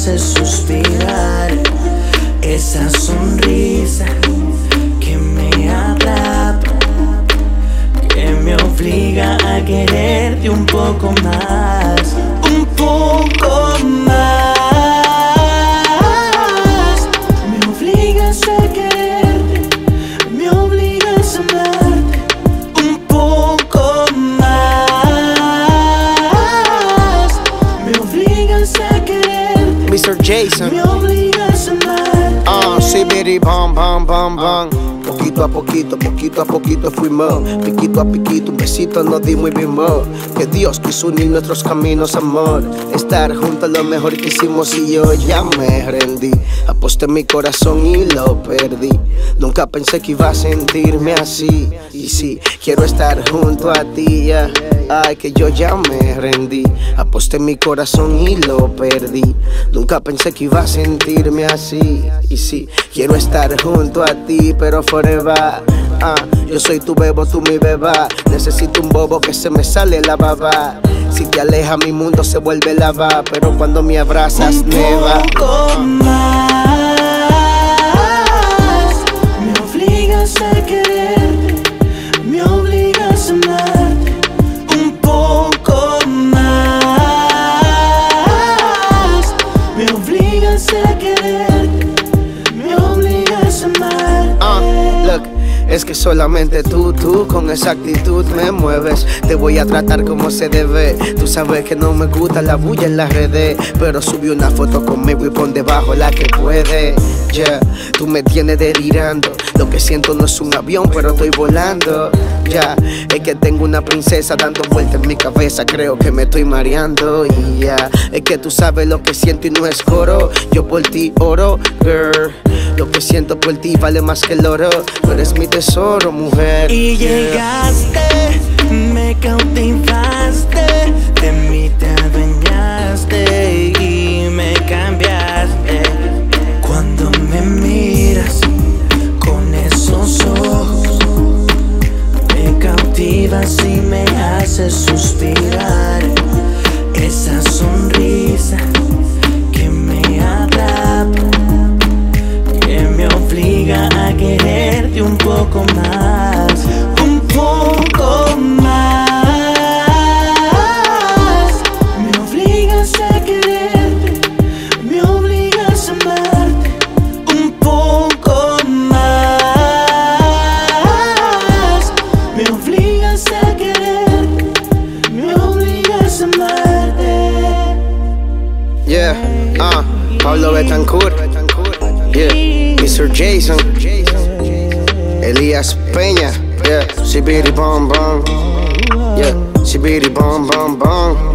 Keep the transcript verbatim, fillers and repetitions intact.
hace suspirar, esa sonrisa que me atrapa, que me obliga a quererte un poco más, un poco más. Me obligas a quererte, me obligas a amarte un poco más. Me obligas a quererte, mister Jason. me obligas a amarte. Ah, sí, biri, bam, bam, bam, bam. Poquito a poquito, poquito a poquito fuimos, piquito a piquito, un besito nos dimos y vimos que Dios quiso unir nuestros caminos, amor. Estar juntos lo mejor que hicimos y yo ya me rendí. Aposté mi corazón y lo perdí. Nunca pensé que iba a sentirme así. Y sí, quiero estar junto a ti, yeah. Ay, que yo ya me rendí. Aposté mi corazón y lo perdí. Nunca pensé que iba a sentirme así. Y sí, quiero estar junto a ti, pero forever. Ah, yo soy tu bebo, tú mi beba. Necesito un bobo que se me sale la baba. Si te aleja mi mundo se vuelve lava, pero cuando me abrazas neva. Un poco más. Me obligas a quererte, me obligas a amarte un poco más. Me obligas a quererte, me obligas a amarte. Uh, look, es que solamente tú, tú con esa actitud me mueves. Te voy a tratar como se debe. Tú sabes que no me gusta la bulla en las redes, pero subí una foto conmigo y pon debajo la que puede. Yeah, tú me tienes delirando. Lo que siento no es un avión, pero estoy volando. Ya, yeah, es que tengo una princesa dando vueltas en mi cabeza. Creo que me estoy mareando. Y ya, yeah, es que tú sabes lo que siento y no es coro. Yo por ti oro, girl. Lo que siento por ti vale más que el oro. Tú eres mi tesoro, mujer. Y llegaste, me cautivaste, de mí te adueñaste y me cambiaste. Cuando me miras con esos ojos, me cautivas y me haces suspirar, esa sonrisa que me atrapa, que me obliga a quererte un poco más, un poco más. Me obligas a quererte, me obligas a amarte un poco más. Me obligas a quererte, me obligas a amarte. Yeah, ah, uh, Pablo Betancourt. Yeah, mister Jason, Elías Peña, yeah, Sibiri Bom Bom, yeah, Sibiri Bom Bom Bom.